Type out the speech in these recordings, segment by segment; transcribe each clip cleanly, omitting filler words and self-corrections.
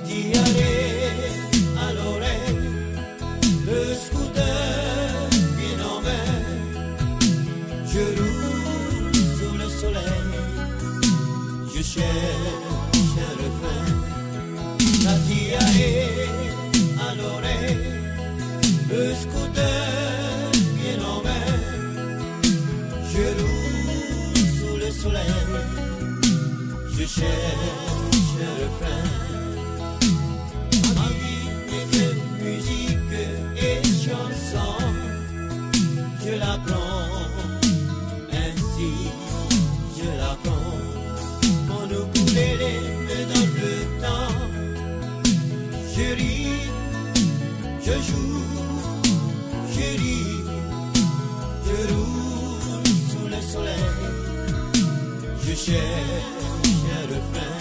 tiare à l'oreille, le scooter bien en main. Je roule sous le soleil, je cherche un refrain. La tiare à l'oreille, le scooter bien en main. Je roule sous le soleil, je cherche un refrain. Ma vie n'est que musique et chanson, je l'apprends ainsi, je l'apprends. Mon ukulélé me donne le temps, je ris, je joue, je ris, je roule sous le soleil, je cherche un refrain.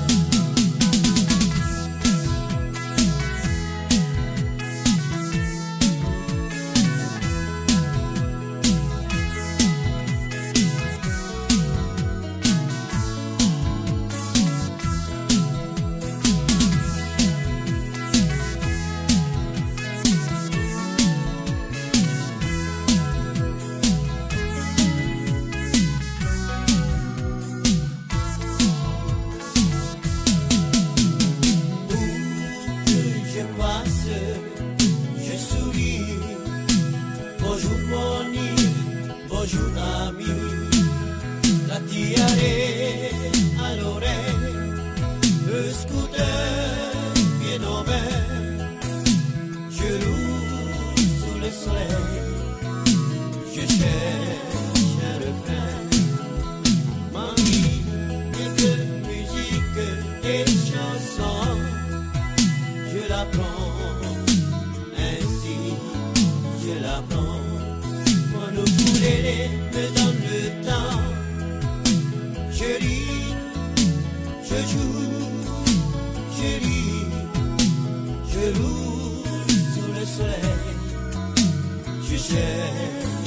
Je souris, bonjour mon île, bonjour ami. La tiare à l'oreille, le scooter bien en main. Je roule sous le soleil, je cherche un refrain. Ma vie n'est que musique et chanson, je l'apprends ainsi, je l'apprends. Mon ukulélé me donne le temps, je ris, je joue, je ris, je roule sous le soleil, je cherche